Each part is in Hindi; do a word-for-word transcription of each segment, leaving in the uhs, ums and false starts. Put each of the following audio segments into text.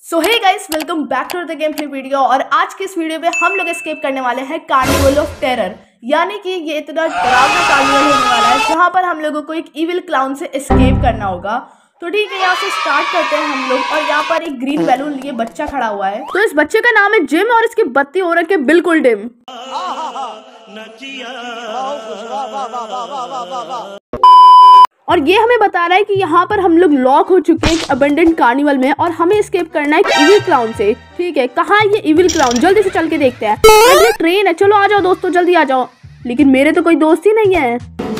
So hey guys, welcome back to the gameplay video. और आज के इस वीडियो में हम लोग एस्केप करने वाले हैं कार्निवल ऑफ टेरर, यानी कि ये इतना डरावना कार्निवल होने वाला है जहाँ पर हम लोगों को एक इविल क्लाउन से एस्केप करना होगा। तो ठीक है, यहाँ से स्टार्ट करते हैं हम लोग। और यहाँ पर एक ग्रीन बैलून लिए बच्चा खड़ा हुआ है, तो इस बच्चे का नाम है जिम और इसकी बत्ती हो रखी है बिल्कुल डिम। और ये हमें बता रहा है कि यहाँ पर हम लोग लॉक हो चुके हैं एक अबंडेंट कार्निवल में और हमें एस्केप करना है एक इविल क्लाउन से। ठीक है, कहाँ है ये इविल क्लाउन? जल्दी से चल के देखते हैं। ये ट्रेन है, चलो आ जाओ दोस्तों, जल्दी आ जाओ। लेकिन मेरे तो कोई दोस्त ही नहीं है।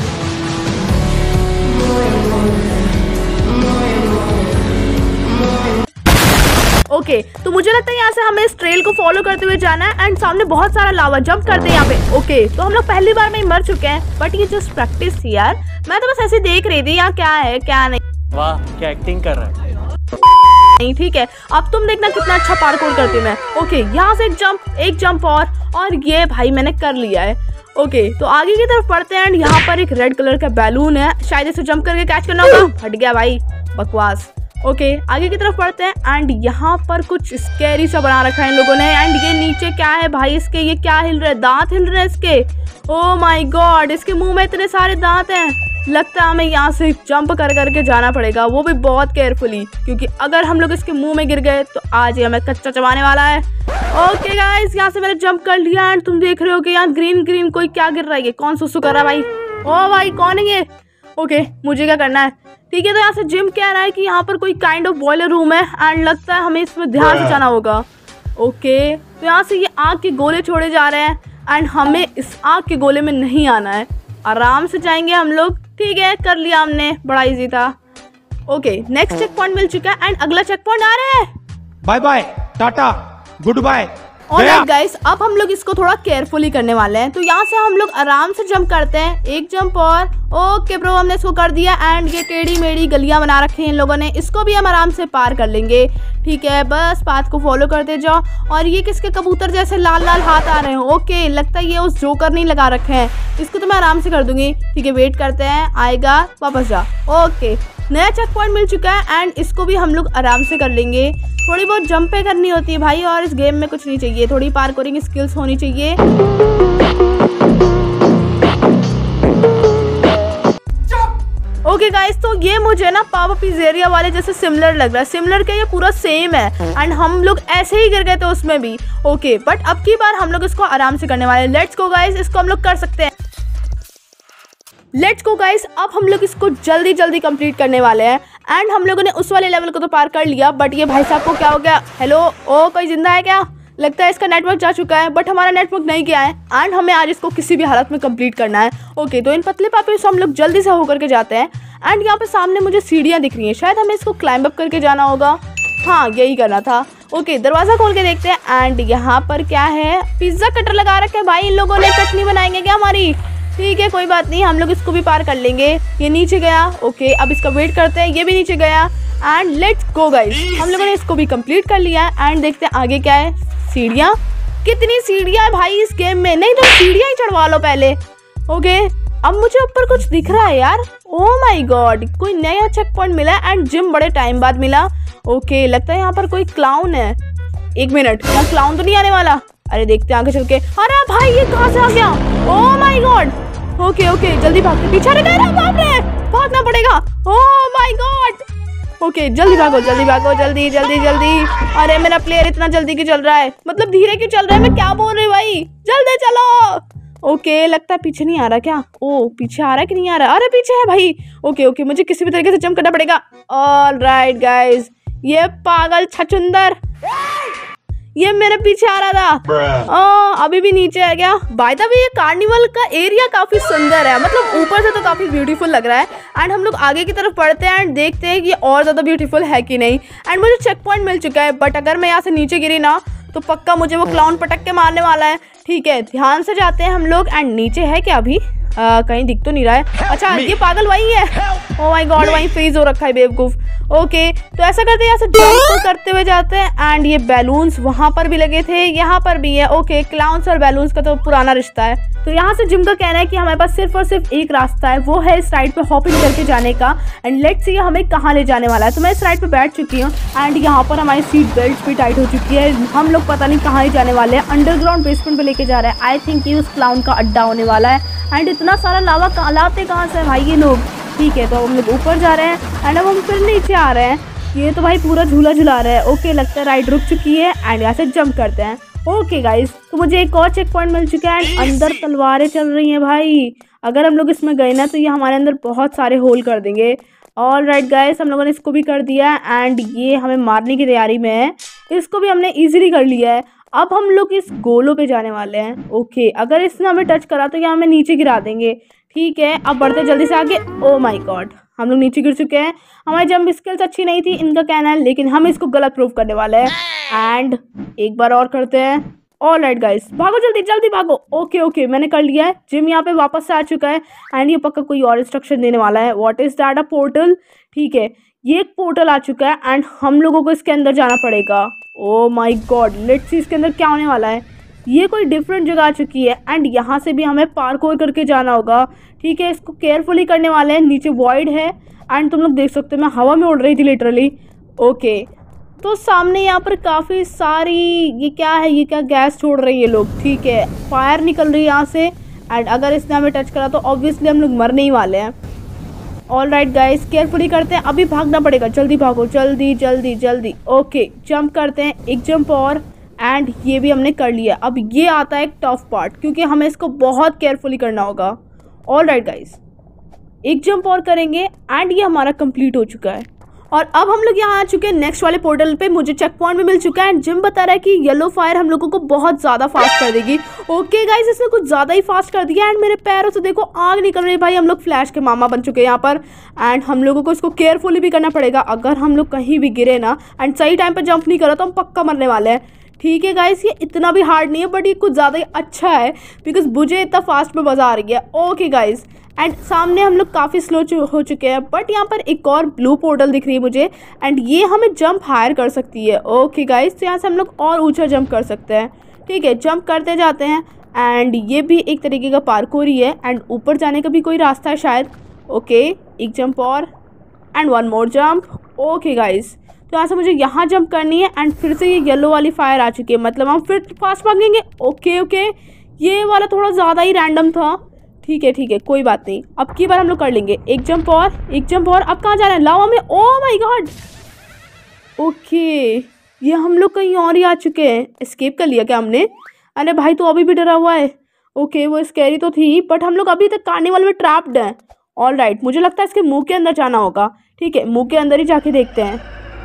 ओके okay, तो मुझे लगता है यहाँ से हमें इस ट्रेल को फॉलो करते हुए जाना है एंड सामने बहुत सारा लावा, जंप करते हैं यहाँ पे। ओके okay, तो हम लोग पहली बार में ही मर चुके हैं, बट ये जस्ट प्रैक्टिस थी यार। मैं तो बस ऐसे देख रही थी यहाँ क्या है क्या नहीं। वाह, क्या एक्टिंग कर रहा है। नहीं ठीक है, अब तुम देखना कितना अच्छा पार्कोर करती हूँ मैं। ओके okay, यहाँ से एक जंप, एक जंप और और ये भाई मैंने कर लिया है। ओके okay, तो आगे की तरफ पढ़ते हैं एंड यहाँ पर एक रेड कलर का बैलून है, शायद इसे जंप करके कैच करना होगा। फट गया भाई, बकवास। ओके okay, आगे की तरफ पढ़ते हैं एंड यहाँ पर कुछ स्कैरी सा बना रखा है इन लोगों ने। एंड ये नीचे क्या है भाई, इसके ये क्या हिल रहा है? दांत हिल रहे हैं इसके। ओह माय गॉड, इसके मुंह में इतने सारे दांत हैं। लगता है हमें यहाँ से जंप कर करके जाना पड़ेगा, वो भी बहुत केयरफुली, क्योंकि अगर हम लोग इसके मुंह में गिर गए तो आज ये हमें कच्चा चबाने वाला है। ओके गाइस, यहाँ से मैंने जंप कर लिया एंड तुम देख रहे हो कि यहाँ ग्रीन ग्रीन कोई क्या गिर रहा है। कौन सुसु कर रहा है भाई? ओ भाई कौन है ये? ओके okay, मुझे क्या करना है? ठीक है, तो यहाँ से जिम कह रहा है कि यहाँ पर कोई काइंड ऑफ बॉयलर रूम है एंड लगता है हमें इसमें ध्यान से जाना होगा। ओके okay, तो यहाँ से ये आग के गोले छोड़े जा रहे हैं एंड हमें इस आग के गोले में नहीं आना है, आराम से जाएंगे हम लोग। ठीक है, कर लिया हमने, बड़ा इजी था। ओके, नेक्स्ट चेक पॉइंट मिल चुका है एंड अगला चेक पॉइंट आ रहा है। Bye bye, tata, good bye. Alright guys, अब हम लोग इसको थोड़ा केयरफुली करने वाले हैं। तो यहाँ से हम लोग आराम से जंप करते हैं, एक जंप और। ओके ब्रो, हमने इसको कर दिया एंड ये टेढ़ी मेढ़ी गलियां बना रखी हैं इन लोगों ने, इसको भी हम आराम से पार कर लेंगे। ठीक है, बस पाथ को फॉलो करते जाओ। और ये किसके कबूतर जैसे लाल लाल हाथ आ रहे हैं? ओके, लगता है ये उस जोकर नहीं लगा रखे हैं, इसको तो मैं आराम से कर दूंगी। ठीक है, वेट करते हैं, आएगा, वापस जा। ओके, नया चेक पॉइंट मिल चुका है एंड इसको भी हम लोग आराम से कर लेंगे। थोड़ी बहुत जंपें करनी होती है भाई, और इस गेम में कुछ नहीं चाहिए, थोड़ी पार्कौरिंग स्किल्स होनी चाहिए। ओके गाइस, तो ये मुझे ना पावर पिज़्ज़ेरिया वाले जैसे सिमिलर लग रहा है। सिमिलर क्या, ये पूरा सेम है एंड हम लोग ऐसे ही गिर गए थे उसमें भी। ओके, बट अब की बार हम लोग इसको आराम से करने वाले हैं। लेट्स गो गाइस, इसको हम लोग कर सकते हैं। लेट्स गो गाइस, अब हम लोग इसको जल्दी जल्दी कंप्लीट करने वाले हैं एंड हम लोगों ने उस वाले लेवल को तो पार कर लिया, बट ये भाई साहब को क्या हो गया? हेलो, ओ कोई जिंदा है क्या? लगता है इसका नेटवर्क जा चुका है, बट हमारा नेटवर्क नहीं गया है एंड हमें आज इसको किसी भी हालत में कंप्लीट करना है। ओके, तो इन पतले पापे से हम लोग जल्दी से होकर के जाते हैं एंड यहाँ पे सामने मुझे सीढ़ियाँ दिख रही हैं, शायद हमें इसको क्लाइंब अप करके जाना होगा। हाँ, यही करना था। ओके, दरवाज़ा खोल के देखते हैं एंड यहाँ पर क्या है? पिज्ज़ा कटर लगा रखा है भाई इन लोगों ने। चटनी बनाएंगे क्या हमारी? ठीक है, कोई बात नहीं, हम लोग इसको भी पार कर लेंगे। ये नीचे गया। ओके, अब इसका वेट करते हैं, ये भी नीचे गया एंड लेट्स गो गाइस, हम लोगों ने इसको भी कंप्लीट कर लिया है एंड देखते हैं आगे क्या है। सीढ़ियाँ, कितनी सीढ़ियाँ है भाई इस गेम में? नहीं तो सीढ़ियाँ ही चढ़वा लो पहले। ओके, अब मुझे ऊपर कुछ दिख रहा है यार। ओह माय गॉड, कोई नया चेक पॉइंट मिला एंड जिम बड़े टाइम बाद मिला। ओके, लगता है यहाँ पर कोई क्लाउन है। एक मिनट, यहाँ क्लाउन तो नहीं आने वाला? अरे देखते हैं आगे चल के। अरे भाई ये कहाँ से आ गया? Oh my god. Okay okay, जल्दी भागते, पीछे भागना पड़ेगा। ओह माय गॉड। ओके, जल्दी भागो जल्दी भागो, जल्दी जल्दी जल्दी। अरे मेरा प्लेयर इतना जल्दी क्यों चल रहा है? मतलब धीरे क्यों चल रहा है? मैं क्या बोल रही हूँ भाई, जल्दी चलो। ओके, लगता है पीछे नहीं आ रहा क्या? ओ, पीछे आ रहा है कि नहीं आ रहा? अरे पीछे है भाई। ओके ओके, मुझे किसी भी तरीके से जंप करना पड़ेगा। ऑलराइट गाइस, ये पागल छछुंदर ये मेरे पीछे आ रहा था। आ, अभी भी नीचे है क्या? बाय द वे, ये कार्निवल का एरिया काफी सुंदर है, मतलब ऊपर से तो काफी ब्यूटीफुल लग रहा है एंड हम लोग आगे की तरफ बढ़ते हैं एंड देखते हैं कि और ज्यादा ब्यूटीफुल है कि नहीं। एंड मुझे चेक पॉइंट मिल चुका है, बट अगर मैं यहाँ से नीचे गिरी ना तो पक्का मुझे वो क्लाउन पटक के मारने वाला है। ठीक है, ध्यान से जाते हैं हम लोग एंड नीचे है क्या? अभी आ, कहीं दिख तो नहीं रहा है। अच्छा ये पागल वही है। ओह माय गॉड वहीं फ्रीज हो रखा है बेवकूफ। ओके तो ऐसा करते हैं, यहाँ से जंप करते हुए जाते हैं एंड ये बैलून्स वहां पर भी लगे थे, यहाँ पर भी है। ओके क्लाउन्स और बैलून्स का तो पुराना रिश्ता है। तो यहाँ से जिम का कहना है कि हमारे पास सिर्फ और सिर्फ एक रास्ता है, वो है इस राइड पे हॉपिंग करके जाने का एंड लेट्स सी हमें कहाँ ले जाने वाला है। तो मैं इस राइड पे बैठ चुकी हूँ एंड यहाँ पर हमारी सीट बेल्ट भी टाइट हो चुकी है। हम लोग पता नहीं कहाँ ही जाने वाले हैं, अंडरग्राउंड बेसमेंट पे लेके जा रहे हैं। आई थिंक ये उस क्लाउन का अड्डा होने वाला है एंड इतना सारा लावा कहाँ लाते कहाँ से भाई ये लोग। ठीक है तो हम लोग ऊपर जा रहे हैं एंड अब हम फिर नीचे आ रहे हैं। ये तो भाई पूरा झूला झुला रहा है। ओके लगता है राइड रुक चुकी है एंड यहाँ से जंप करते हैं। ओके गाइस तो मुझे एक और चेक पॉइंट मिल चुका है। अंदर तलवारें चल रही हैं भाई, अगर हम लोग इसमें गए ना तो ये हमारे अंदर बहुत सारे होल कर देंगे। ऑल राइट गाइस हम लोगों ने इसको भी कर दिया एंड ये हमें मारने की तैयारी में है। इसको भी हमने इजीली कर लिया है। अब हम लोग इस गोलों पे जाने वाले हैं। ओके अगर इसने हमें टच करा तो ये हमें नीचे गिरा देंगे। ठीक है अब बढ़ते जल्दी से आगे। ओ माय गॉड हम लोग नीचे गिर चुके हैं। हमारी जंप स्किल्स अच्छी नहीं थी इनका कहना है, लेकिन हम इसको गलत प्रूव करने वाले हैं एंड एक बार और करते हैं। ऑल राइट गाइस भागो जल्दी जल्दी भागो। ओके ओके मैंने कर लिया है। जिम यहाँ पे वापस से आ चुका है एंड ये पक्का कोई और इंस्ट्रक्शन देने वाला है। What is that a portal. ठीक है ये एक पोर्टल आ चुका है एंड हम लोगों को इसके अंदर जाना पड़ेगा। Oh my god let's see इसके अंदर क्या होने वाला है। ये कोई डिफरेंट जगह आ चुकी है एंड यहाँ से भी हमें पार्कोर करके जाना होगा। ठीक है इसको केयरफुली करने वाले हैं। नीचे वॉइड है एंड तुम लोग देख सकते हो मैं हवा में उड़ रही थी लिटरली। ओके तो सामने यहाँ पर काफ़ी सारी ये क्या है, ये क्या गैस छोड़ रही है लोग। ठीक है फायर निकल रही है यहाँ से एंड अगर इसने हमें टच करा तो ऑब्वियसली हम लोग मरने ही वाले हैं। ऑल राइट गाइस केयरफुली करते हैं, अभी भागना पड़ेगा। जल्दी भागो जल्दी जल्दी जल्दी। ओके जंप करते हैं, एक जंप और एंड ये भी हमने कर लिया। अब ये आता है एक टफ पार्ट क्योंकि हमें इसको बहुत केयरफुली करना होगा। ऑल राइट गाइस एक जंप और करेंगे एंड ये हमारा कंप्लीट हो चुका है। और अब हम लोग यहाँ आ चुके हैं नेक्स्ट वाले पोर्टल पे। मुझे चेक पॉइंट भी मिल चुका है एंड जिम बता रहा है कि येलो फायर हम लोगों को बहुत ज़्यादा फास्ट कर देगी। ओके गाइस इसने कुछ ज़्यादा ही फास्ट कर दिया एंड मेरे पैरों से देखो आग निकल रही है भाई। हम लोग फ्लैश के मामा बन चुके हैं यहाँ पर एंड हम लोगों को इसको केयरफुली भी करना पड़ेगा। अगर हम लोग कहीं भी गिरे ना एंड सही टाइम पर जंप नहीं करा तो हम पक्का मरने वाले हैं। ठीक है गाइस ये इतना भी हार्ड नहीं है बट ये कुछ ज़्यादा ही अच्छा है बिकॉज मुझे इतना फास्ट में मज़ा आ रही है। ओके गाइस एंड सामने हम लोग काफ़ी स्लो हो चुके हैं बट यहाँ पर एक और ब्लू पोर्टल दिख रही है मुझे एंड ये हमें जंप हायर कर सकती है। ओके गाइस तो यहाँ से हम लोग और ऊंचा जंप कर सकते हैं। ठीक है जंप करते जाते हैं एंड ये भी एक तरीके का पार्कोर ही है एंड ऊपर जाने का भी कोई रास्ता है शायद। ओके एक जंप और and one more jump. Okay guys तो यहाँ से मुझे यहाँ जंप करनी है एंड फिर से ये येलो वाली फायर आ चुकी है, मतलब हम फिर फास्ट भागेंगे। ओके ओके ये वाला थोड़ा ज़्यादा ही रैंडम था। ठीक है ठीक है कोई बात नहीं, अब की बार हम लोग कर लेंगे। एक जंप और एक जंप और। अब कहाँ जा रहे हैं लावा में। ओह माय गॉड ओके ये हम लोग कहीं और ही आ चुके हैं। एस्केप कर लिया क्या हमने। अरे भाई तो अभी भी डरा हुआ है। ओके वो स्कैरी तो थी बट हम लोग अभी तक कार्निवल में ट्रैप्ड हैं। ऑल राइट मुझे लगता है इसके मुंह के अंदर जाना होगा। ठीक है मुंह के अंदर ही जाके देखते हैं।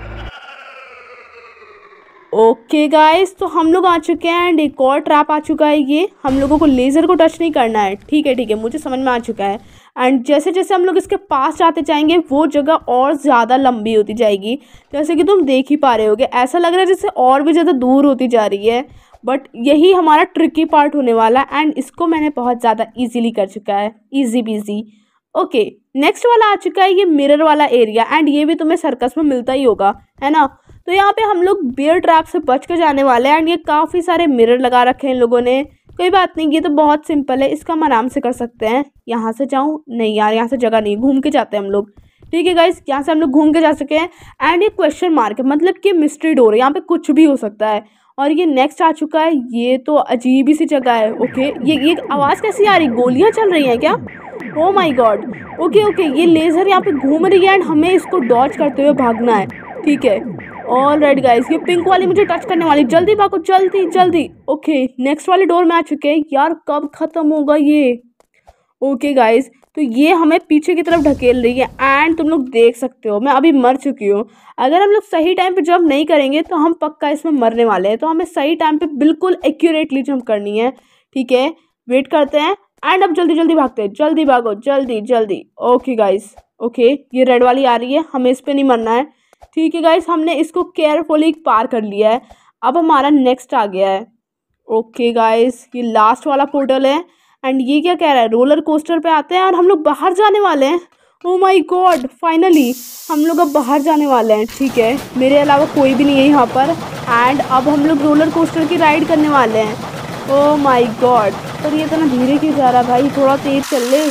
ओके गाइस तो हम लोग आ चुके हैं एंड एक और ट्रैप आ चुका है। ये हम लोगों को लेज़र को टच नहीं करना है। ठीक है ठीक है मुझे समझ में आ चुका है एंड जैसे जैसे हम लोग इसके पास जाते जाएंगे वो जगह और ज़्यादा लंबी होती जाएगी, जैसे कि तुम देख ही पा रहे होगे। ऐसा लग रहा है जैसे और भी ज़्यादा दूर होती जा रही है बट यही हमारा ट्रिकी पार्ट होने वाला एंड इसको मैंने बहुत ज़्यादा ईजीली कर चुका है, ईजी बीजी। ओके नेक्स्ट वाला आ चुका है ये मिरर वाला एरिया एंड ये भी तुम्हें सर्कस में मिलता ही होगा है ना। तो यहाँ पे हम लोग बियर ट्रैप से बच कर जाने वाले हैं एंड ये काफ़ी सारे मिरर लगा रखे हैं इन लोगों ने। कोई बात नहीं ये तो बहुत सिंपल है, इसका हम आराम से कर सकते हैं। यहाँ से जाऊँ नहीं यार यहाँ से जगह नहीं, घूम के जाते हैं हम लोग। ठीक है गाइस यहाँ से हम लोग घूम के जा सके हैं एंड ये क्वेश्चन मार्क है मतलब कि मिस्ट्री डोर है, यहाँ पे कुछ भी हो सकता है। और ये नेक्स्ट आ चुका है, ये तो अजीब ही सी जगह है। ओके ये ये आवाज़ कैसी आ रही, गोलियाँ चल रही हैं क्या। Oh my god okay okay ये लेज़र यहाँ पे घूम रही है एंड हमें इसको डॉज करते हुए भागना है। ठीक है ऑल राइट गाइस ये पिंक वाली मुझे टच करने वाली, जल्दी भागो जल्दी जल्दी। ओके नेक्स्ट वाले डोर में आ चुके हैं यार, कब खत्म होगा ये। ओके गाइस तो ये हमें पीछे की तरफ ढकेल रही है एंड तुम लोग देख सकते हो मैं अभी मर चुकी हूँ। अगर हम लोग सही टाइम पे जंप नहीं करेंगे तो हम पक्का इसमें मरने वाले हैं, तो हमें सही टाइम पे बिल्कुल एक्यूरेटली जंप करनी है। ठीक है वेट करते हैं एंड अब जल्दी जल्दी भागते हैं, जल्दी भागो जल्दी जल्दी। ओके गाइस ओके ये रेड वाली आ रही है, हमें इस पर नहीं मरना है। ठीक है गाइस हमने इसको केयरफुली पार कर लिया है। अब हमारा नेक्स्ट आ गया है। ओके गाइस ये लास्ट वाला पोर्टल है एंड ये क्या कह रहा है, रोलर कोस्टर पे आते हैं और हम लोग बाहर जाने वाले हैं। ओ माय गॉड, फाइनली हम लोग अब बाहर जाने वाले हैं। ठीक है, मेरे अलावा कोई भी नहीं है यहाँ पर। एंड अब हम लोग रोलर कोस्टर की राइड करने वाले हैं। ओ माय गॉड, पर ये इतना धीरे क्यों जा रहा है भाई, थोड़ा तेज चल ले।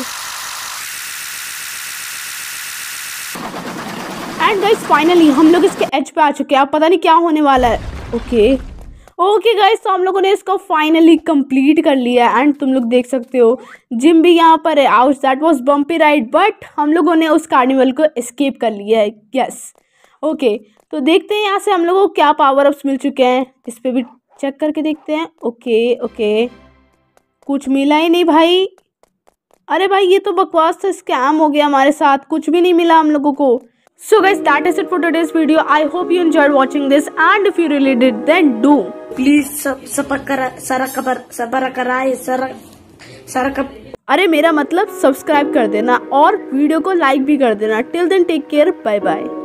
एंड गाइस फाइनली हम लोग इसके एज पे आ चुके हैं। अब पता नहीं क्या होने वाला है। ओके ओके गाइस, तो हम लोगों ने इसको फाइनली कंप्लीट कर लिया है। एंड तुम लोग देख सकते हो जिम भी यहाँ पर है। Out that was bumpy ride, but हम लोगों ने उस कार्निवल को एस्केप कर लिया है। यस ओके, तो देखते हैं यहाँ से हम लोगों को क्या पावर अप्स मिल चुके हैं। इस पर भी चेक करके देखते हैं। ओके ओके, कुछ मिला ही नहीं भाई। अरे भाई ये तो बकवास था, स्कैम हो गया हमारे साथ, कुछ भी नहीं मिला हम लोगों को। So guys, that is it for today's video. I hope you enjoyed watching this, and if you really did, then do please sub सारा कबर सबर कराए सारा सारा कब अरे मेरा मतलब सब्सक्राइब कर देना और वीडियो को लाइक भी कर देना। Till then take care, bye bye.